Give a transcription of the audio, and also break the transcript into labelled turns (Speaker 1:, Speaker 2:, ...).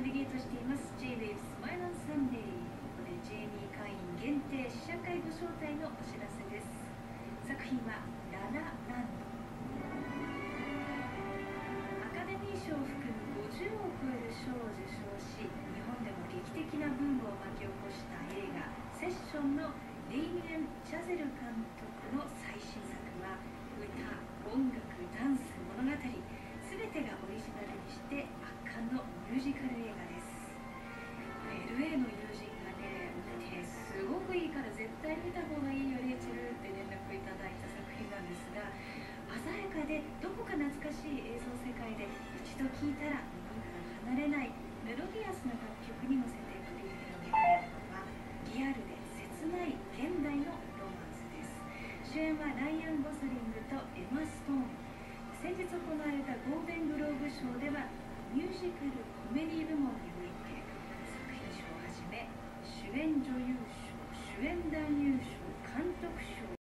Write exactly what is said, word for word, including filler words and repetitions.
Speaker 1: リゲートしています J-Wave Smile on Sunday。 ここでジェイミー会員限定試写会ご招待のお知らせです。作品はララランド。アカデミー賞を含むごじゅうを超える賞を受賞し、日本でも劇的なブームを巻き起こした映画セッションのデイミエン・チャゼル監督の最新作は、歌、音楽、ダンス、物語、すべてがオリジナルにして圧巻のミュージカル映画です。 エルエー の友人がね、見てすごくいいから絶対見た方がいいよレイチェルって連絡いただいた作品なんですが、鮮やかでどこか懐かしい映像世界で一度聴いたら耳から離れないメロディアスな楽曲に乗せて繰り広げられるのはリアルで切ない現代のロマンスです。主演はライアン・ゴスリングとエマ・ストーン。先日行われたゴールデングローブ賞ではミュージカルコメディ部門において作品賞をはじめ主演女優賞、主演男優賞、